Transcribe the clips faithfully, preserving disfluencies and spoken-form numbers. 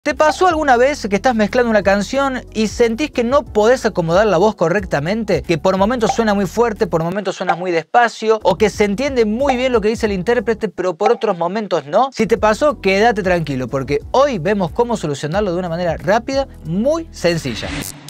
¿Te pasó alguna vez que estás mezclando una canción y sentís que no podés acomodar la voz correctamente? Que por momentos suena muy fuerte, por momentos suena muy despacio, o que se entiende muy bien lo que dice el intérprete, pero por otros momentos no. Si te pasó, quédate tranquilo, porque hoy vemos cómo solucionarlo de una manera rápida, muy sencilla.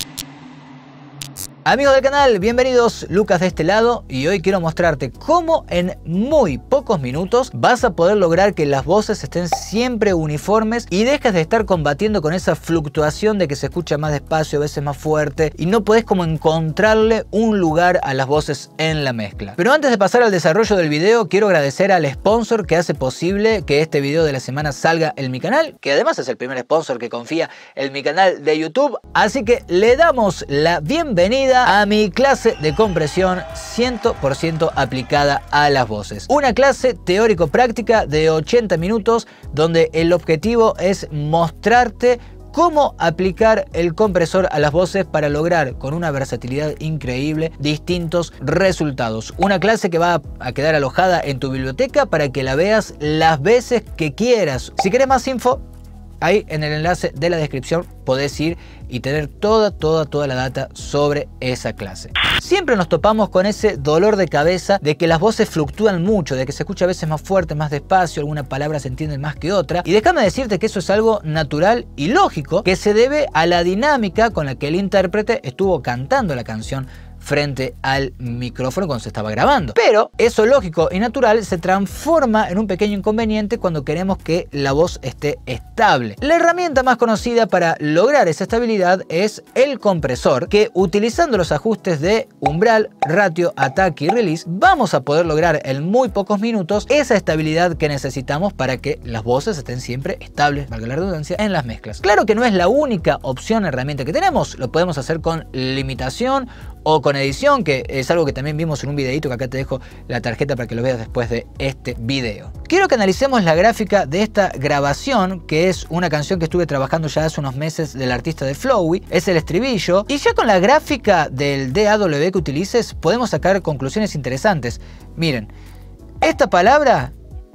Amigos del canal, bienvenidos, Lucas de este lado, y hoy quiero mostrarte cómo en muy pocos minutos vas a poder lograr que las voces estén siempre uniformes y dejes de estar combatiendo con esa fluctuación de que se escucha más despacio, a veces más fuerte, y no podés como encontrarle un lugar a las voces en la mezcla. Pero antes de pasar al desarrollo del video, quiero agradecer al sponsor que hace posible que este video de la semana salga en mi canal, que además es el primer sponsor que confía en mi canal de YouTube, así que le damos la bienvenida a mi clase de compresión cien por ciento aplicada a las voces. Una clase teórico-práctica de ochenta minutos donde el objetivo es mostrarte cómo aplicar el compresor a las voces para lograr con una versatilidad increíble distintos resultados. Una clase que va a quedar alojada en tu biblioteca para que la veas las veces que quieras. Si querés más info, ahí en el enlace de la descripción podés ir y tener toda, toda, toda la data sobre esa clase. Siempre nos topamos con ese dolor de cabeza de que las voces fluctúan mucho, de que se escucha a veces más fuerte, más despacio, alguna palabra se entiende más que otra. Y déjame decirte que eso es algo natural y lógico que se debe a la dinámica con la que el intérprete estuvo cantando la canción frente al micrófono cuando se estaba grabando. Pero eso lógico y natural se transforma en un pequeño inconveniente cuando queremos que la voz esté estable. La herramienta más conocida para lograr esa estabilidad es el compresor, que utilizando los ajustes de umbral, ratio, ataque y release vamos a poder lograr en muy pocos minutos esa estabilidad que necesitamos para que las voces estén siempre estables, valga la redundancia, en las mezclas. Claro que no es la única opción, herramienta que tenemos, lo podemos hacer con limitación o con edición, que es algo que también vimos en un videito que acá te dejo la tarjeta para que lo veas después de este video. Quiero que analicemos la gráfica de esta grabación, que es una canción que estuve trabajando ya hace unos meses del artista de Flowey, es el estribillo, y ya con la gráfica del D A W que utilices podemos sacar conclusiones interesantes. Miren, esta palabra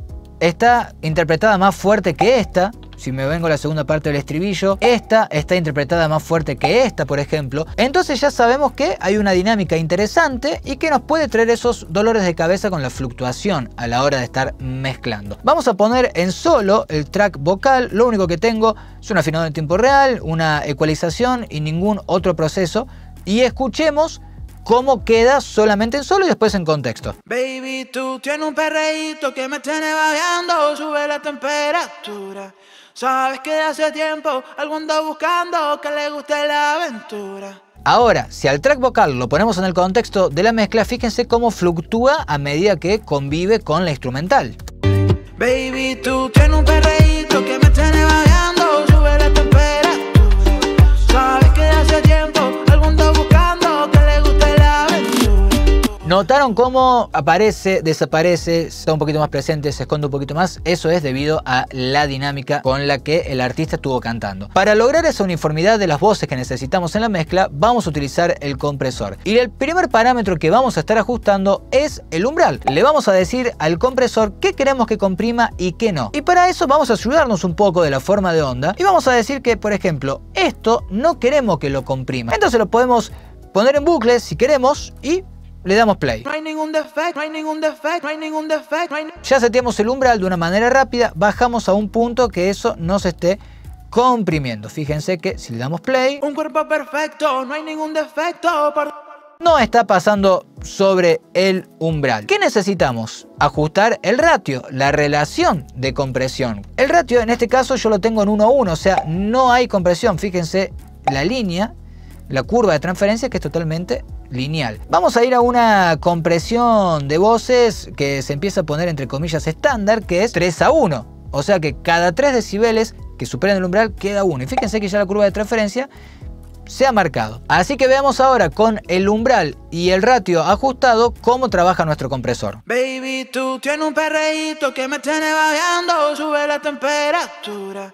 está interpretada más fuerte que esta. Si me vengo a la segunda parte del estribillo, esta está interpretada más fuerte que esta, por ejemplo. Entonces ya sabemos que hay una dinámica interesante y que nos puede traer esos dolores de cabeza con la fluctuación a la hora de estar mezclando. Vamos a poner en solo el track vocal. Lo único que tengo es un afinado en tiempo real, una ecualización y ningún otro proceso. Y escuchemos cómo queda solamente en solo y después en contexto. Baby, tú tienes un perreíto que me tiene babeando, sube la temperatura. Sabes que hace tiempo algo ando buscando que le guste la aventura. Ahora, si al track vocal lo ponemos en el contexto de la mezcla, fíjense cómo fluctúa a medida que convive con la instrumental. Baby, tú tienes un perreíto que me tiene babeando, sube la temperatura. Sabes que hace tiempo algo ando buscando que le guste la aventura. ¿Notaron cómo aparece, desaparece, está un poquito más presente, se esconde un poquito más? Eso es debido a la dinámica con la que el artista estuvo cantando. Para lograr esa uniformidad de las voces que necesitamos en la mezcla, vamos a utilizar el compresor. Y el primer parámetro que vamos a estar ajustando es el umbral. Le vamos a decir al compresor qué queremos que comprima y qué no. Y para eso vamos a ayudarnos un poco de la forma de onda y vamos a decir que, por ejemplo, esto no queremos que lo comprima. Entonces lo podemos poner en bucle si queremos y le damos play. No hay ningún defecto, no hay ningún defecto, no hay ningún defecto. No hay... Ya seteamos el umbral de una manera rápida, bajamos a un punto que eso no se esté comprimiendo. Fíjense que si le damos play, un cuerpo perfecto, no hay ningún defecto. Por... no está pasando sobre el umbral. ¿Qué necesitamos? Ajustar el ratio, la relación de compresión. El ratio en este caso yo lo tengo en uno a uno, o sea, no hay compresión. Fíjense la línea, la curva de transferencia que es totalmente lineal. Vamos a ir a una compresión de voces que se empieza a poner entre comillas estándar, que es tres a uno. O sea que cada tres decibeles que superen el umbral queda uno. Y fíjense que ya la curva de transferencia se ha marcado. Así que veamos ahora con el umbral y el ratio ajustado cómo trabaja nuestro compresor. Baby, tú tienes un perreíto que me tiene babeando, sube la temperatura.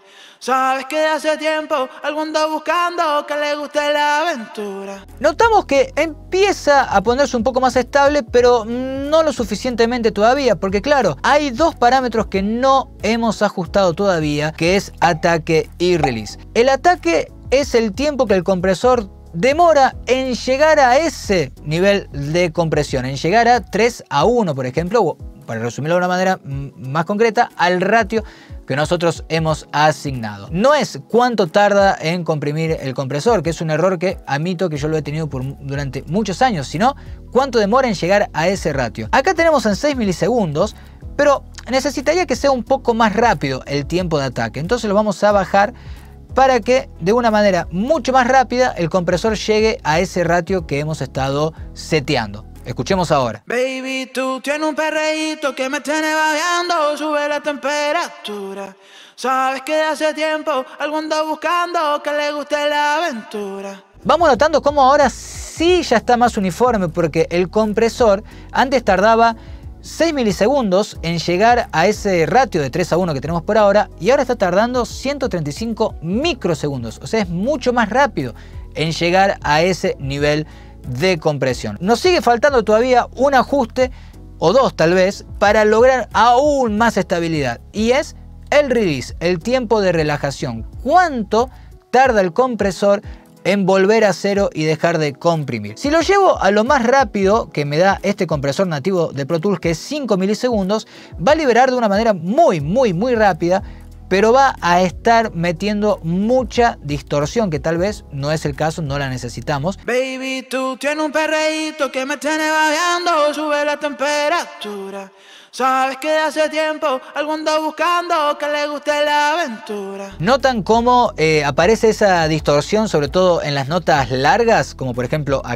Sabes que hace tiempo algo ando buscando que le guste la aventura. Notamos que empieza a ponerse un poco más estable, pero no lo suficientemente todavía, porque claro, hay dos parámetros que no hemos ajustado todavía, que es ataque y release. El ataque es el tiempo que el compresor demora en llegar a ese nivel de compresión, en llegar a tres a uno, por ejemplo, o, para resumirlo de una manera más concreta, al ratio que nosotros hemos asignado. No es cuánto tarda en comprimir el compresor, que es un error que admito que yo lo he tenido por, durante muchos años, sino cuánto demora en llegar a ese ratio. Acá tenemos en seis milisegundos, pero necesitaría que sea un poco más rápido el tiempo de ataque. Entonces lo vamos a bajar para que de una manera mucho más rápida el compresor llegue a ese ratio que hemos estado seteando. Escuchemos ahora. Baby, tú tienes un perreíto que me tiene babeando, sube la temperatura. Sabes que hace tiempo algo ando buscando que le guste la aventura. Vamos notando cómo ahora sí ya está más uniforme, porque el compresor antes tardaba seis milisegundos en llegar a ese ratio de tres a uno que tenemos por ahora, y ahora está tardando ciento treinta y cinco microsegundos. O sea, es mucho más rápido en llegar a ese nivel de compresión. Nos sigue faltando todavía un ajuste o dos tal vez para lograr aún más estabilidad, y es el release, el tiempo de relajación. ¿Cuánto tarda el compresor en volver a cero y dejar de comprimir? Si lo llevo a lo más rápido que me da este compresor nativo de Pro Tools, que es cinco milisegundos, va a liberar de una manera muy muy muy rápida, pero va a estar metiendo mucha distorsión, que tal vez no es el caso, no la necesitamos. Baby, tú tienes un perreíto que me tiene babeando, sube la temperatura. Sabes que hace tiempo algo ando buscando que le guste la aventura. ¿Notan cómo eh, aparece esa distorsión, sobre todo en las notas largas, como por ejemplo acá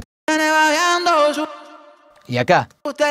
y acá?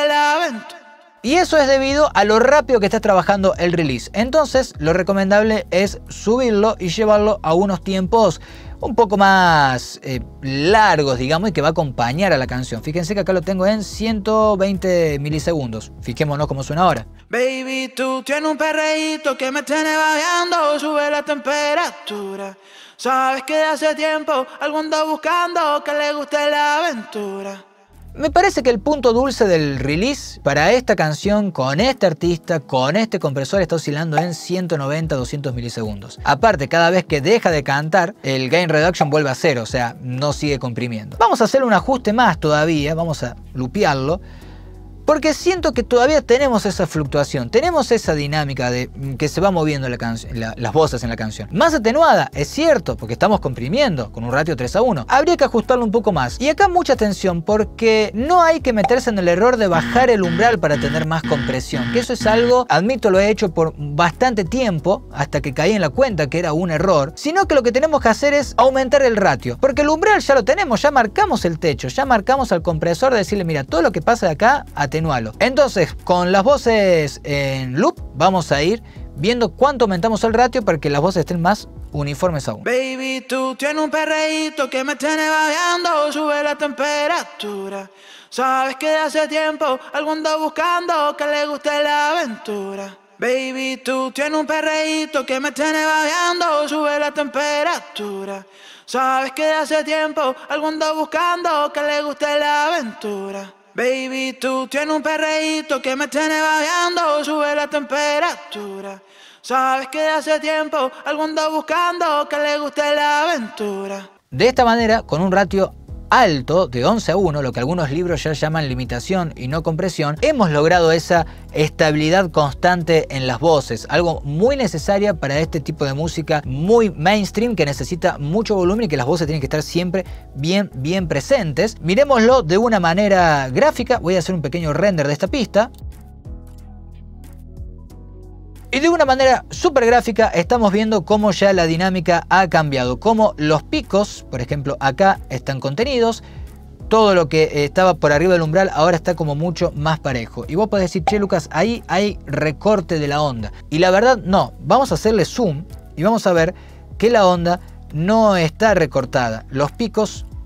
Y eso es debido a lo rápido que está trabajando el release. Entonces lo recomendable es subirlo y llevarlo a unos tiempos un poco más eh, largos, digamos, y que va a acompañar a la canción. Fíjense que acá lo tengo en ciento veinte milisegundos. Fijémonos cómo suena ahora. Baby, tú tienes un perreíto que me tiene babeando, sube la temperatura. Sabes que hace tiempo algo ando buscando que le guste la aventura. Me parece que el punto dulce del release para esta canción, con este artista, con este compresor, está oscilando en ciento noventa a doscientos milisegundos. Aparte, cada vez que deja de cantar, el gain reduction vuelve a cero, o sea, no sigue comprimiendo. Vamos a hacer un ajuste más todavía, vamos a lupearlo, porque siento que todavía tenemos esa fluctuación, tenemos esa dinámica de que se va moviendo la la, las voces en la canción. Más atenuada, es cierto, porque estamos comprimiendo con un ratio tres a uno. Habría que ajustarlo un poco más. Y acá mucha atención, porque no hay que meterse en el error de bajar el umbral para tener más compresión. Que eso es algo, admito, lo he hecho por bastante tiempo, hasta que caí en la cuenta que era un error. Sino que lo que tenemos que hacer es aumentar el ratio. Porque el umbral ya lo tenemos, ya marcamos el techo, ya marcamos al compresor de decirle, mira, todo lo que pasa de acá, atenualo. Entonces, con las voces en loop, vamos a ir viendo cuánto aumentamos el ratio para que las voces estén más uniformes aún. Baby, tú tienes un perreíto que me tiene babeando, sube la temperatura. Sabes que hace tiempo algo ando buscando que le guste la aventura. Baby, tú tienes un perreíto que me tiene babeando, sube la temperatura. Sabes que hace tiempo algo ando buscando que le guste la aventura. Baby, tú tienes un perreíto que me tiene babeando, sube la temperatura. Sabes que hace tiempo algo ando buscando que le guste la aventura. De esta manera, con un ratio alto de once a uno, lo que algunos libros ya llaman limitación y no compresión, hemos logrado esa estabilidad constante en las voces, algo muy necesaria para este tipo de música muy mainstream, que necesita mucho volumen y que las voces tienen que estar siempre bien bien presentes. Miremoslo de una manera gráfica. Voy a hacer un pequeño render de esta pista. Y de una manera súper gráfica estamos viendo cómo ya la dinámica ha cambiado, cómo los picos, por ejemplo acá, están contenidos, todo lo que estaba por arriba del umbral ahora está como mucho más parejo. Y vos podés decir, che Lucas, ahí hay recorte de la onda. Y la verdad no, vamos a hacerle zoom y vamos a ver que la onda no está recortada. Los picos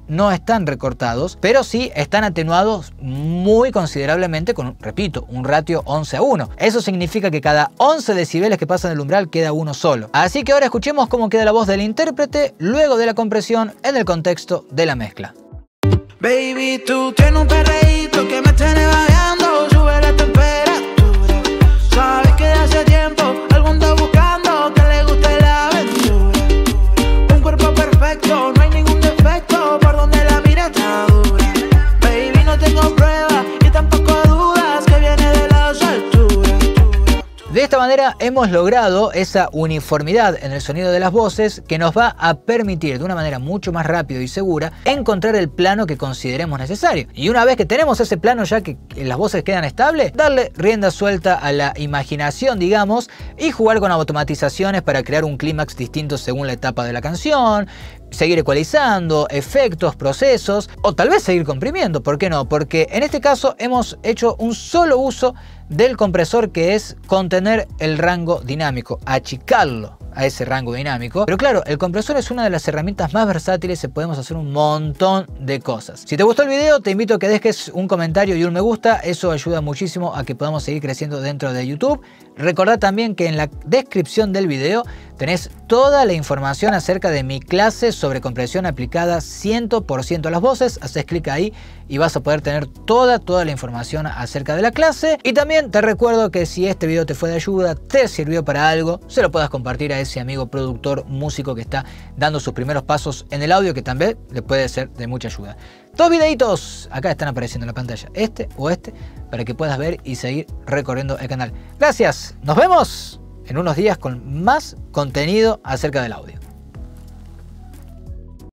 no están recortados, pero sí están atenuados muy considerablemente con, repito, un ratio once a uno. Eso significa que cada once decibeles que pasan del umbral queda uno solo. Así que ahora escuchemos cómo queda la voz del intérprete luego de la compresión en el contexto de la mezcla. Baby, tú tienes un perreíto que me tiene babeando, sube la temperatura. Sabes que hace tiempo algo ando buscando que le guste la aventura. Un cuerpo perfecto, no hay ningún defecto, por donde la mira está dura. Baby, no tengo pruebas y tampoco dudas que viene de las alturas. De esta manera hemos logrado esa uniformidad en el sonido de las voces que nos va a permitir de una manera mucho más rápida y segura encontrar el plano que consideremos necesario. Y una vez que tenemos ese plano ya que las voces quedan estables, darle rienda suelta a la imaginación, digamos, y jugar con automatizaciones para crear un clímax distinto según la etapa de la canción, seguir ecualizando, efectos, procesos, o tal vez seguir comprimiendo, ¿por qué no? Porque en este caso hemos hecho un solo uso del compresor, que es contener el rango dinámico, achicarlo a ese rango dinámico. Pero claro, el compresor es una de las herramientas más versátiles y podemos hacer un montón de cosas. Si te gustó el video, te invito a que dejes un comentario y un me gusta. Eso ayuda muchísimo a que podamos seguir creciendo dentro de YouTube. Recordá también que en la descripción del video tenés toda la información acerca de mi clase sobre compresión aplicada cien por ciento a las voces. Haces clic ahí y vas a poder tener toda, toda la información acerca de la clase. Y también te recuerdo que si este video te fue de ayuda, te sirvió para algo, se lo puedas compartir a ese amigo productor, músico que está dando sus primeros pasos en el audio, que también le puede ser de mucha ayuda. Dos videitos acá están apareciendo en la pantalla, este o este, para que puedas ver y seguir recorriendo el canal. Gracias, nos vemos en unos días con más contenido acerca del audio.